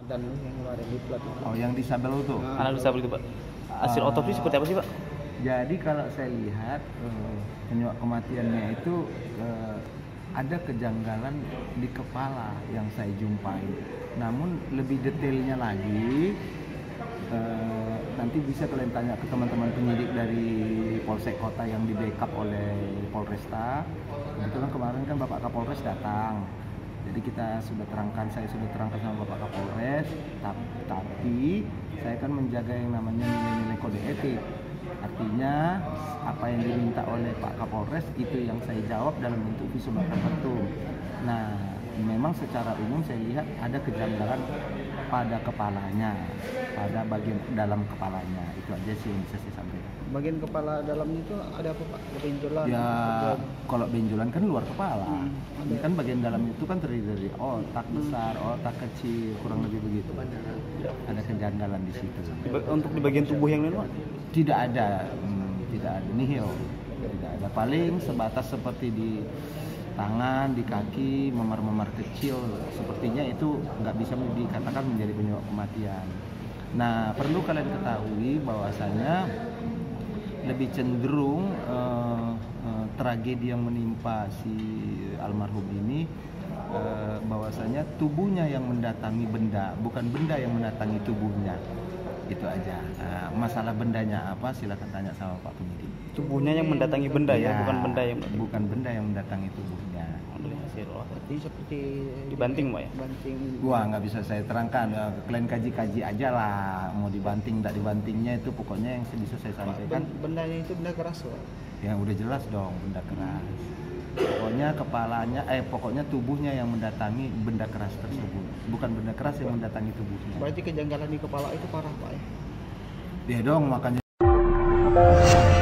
dan yang kemarin di plat. Oh, yang disabel itu. Analisa begitu Pak. Hasil otopsi seperti apa sih Pak? Jadi kalau saya lihat penyebab kematiannya itu ada kejanggalan di kepala yang saya jumpai. Namun lebih detailnya lagi nanti bisa kalian tanya ke teman-teman penyidik dari Polsek Kota yang di backup oleh Polresta. Kebetulan kemarin kan Bapak Kapolres datang. Jadi saya sudah terangkan sama Bapak Kapolres, tapi saya kan menjaga yang namanya nilai-nilai kode etik. Artinya apa yang diminta oleh Pak Kapolres itu yang saya jawab dalam bentuk visum tertentu. Nah, memang secara umum saya lihat ada kejanggalan pada kepalanya, pada bagian dalam kepalanya. Itu aja sih yang bisa saya sampaikan. Bagian kepala dalamnya itu ada apa Pak? Benjolan? Ya, kalau benjolan kan luar kepala. Ini kan bagian dalam itu kan terdiri dari otak besar, otak kecil, kurang lebih begitu. Ada kejanggalan di situ. Untuk di bagian tubuh yang lain Pak? Tidak ada nihil. Tidak ada. Paling sebatas seperti di tangan, di kaki, memar-memar kecil, sepertinya itu nggak bisa dikatakan menjadi penyebab kematian. Nah, perlu kalian ketahui bahwasanya lebih cenderung tragedi yang menimpa si almarhum ini bahwasanya tubuhnya yang mendatangi benda, bukan benda yang mendatangi tubuhnya. Itu aja. Masalah bendanya apa silakan tanya sama Pak penyidik. Tubuhnya yang mendatangi benda ya, bukan benda yang bukan benda yang mendatangi tubuhnya. Berarti seperti dibanting Pak ya? Banting. Wah, nggak bisa saya terangkan. Kalian kaji aja lah. Mau dibanting tidak dibantingnya itu pokoknya yang bisa saya sampaikan. Bendanya itu benda keras Pak? Ya udah jelas dong benda keras. Pokoknya tubuhnya yang mendatangi benda keras tersebut, bukan benda keras yang mendatangi tubuhnya. Berarti kejanggalan di kepala itu parah Pak ya? Ya dong, makanya